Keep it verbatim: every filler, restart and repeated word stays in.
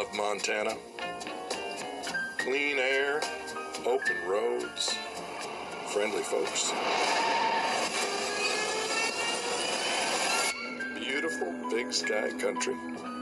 love Montana. Clean air, open roads, friendly folks. Beautiful big sky country.